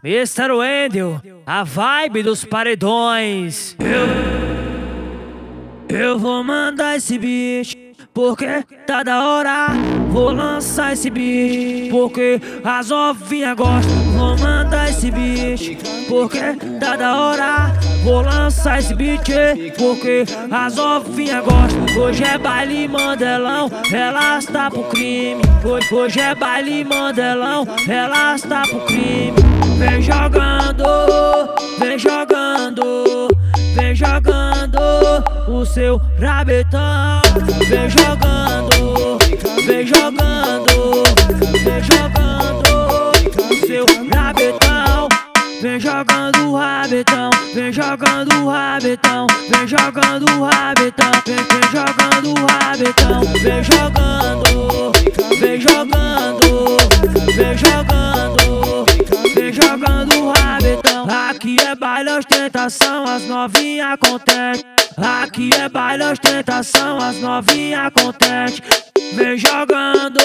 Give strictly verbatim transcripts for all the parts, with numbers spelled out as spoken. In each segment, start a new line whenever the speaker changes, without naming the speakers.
mister Wendel, a vibe dos paredões. Eu, eu vou mandar esse beat, porque tá da hora. Vou lançar esse beat, porque as novinhas gostam. Vou mandar esse beat, porque tá da hora. Vou lançar esse beat, porque as novinhas gostam. Hoje é baile mandelão, elas tá pro crime. Hoje, hoje é baile mandelão, elas tá pro crime. Vem jogando, vem jogando, vem jogando o seu rabetão. Vem jogando, vem jogando, vem jogando o seu rabetão. Vem jogando o rabetão, vem jogando o rabetão, vem jogando o rabetão, vem, vem jogando o rabetão. Vem jogando, vem jogando, vem jogando, vem jogando o rabetão. Aqui é baile ostentação, as novinhas contentes. Aqui é baile ostentação, as novinhas contentes. Vem jogando,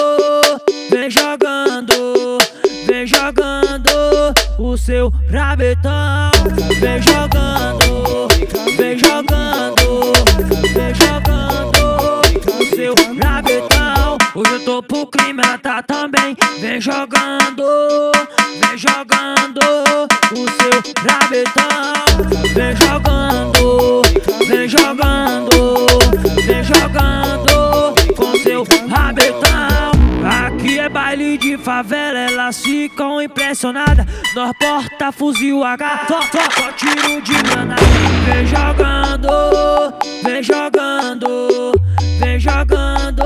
vem jogando, vem jogando o seu rabetão. Vem jogando, vem jogando, vem jogando o seu rabetão. Hoje eu tô pro crime, ela tá também. Vem jogando, vem jogando o seu rabetão. Vem jogando, vem jogando, vem jogando com seu rabetão. Aqui é baile de favela, elas ficam impressionadas. Nós porta fuzil H, só, só, só tiro de granada. Vem jogando, vem jogando, vem jogando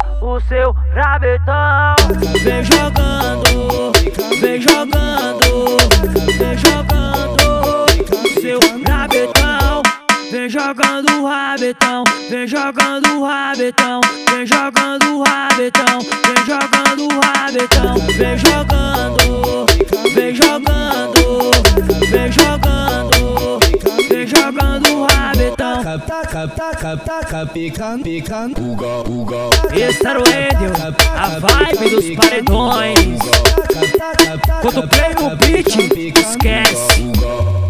o seu rabetão. Vem jogando, vem jogando, vem jogando o seu rabetão. Vem jogando o rabetão, vem jogando o rabetão, vem jogando o rabetão, vem jogando o rabetão. Vem jogando, vem jogando, vem jogando, vem jogando o rabetão. mister Wendel, a vibe dos paredões. Quando play no beat, esquece.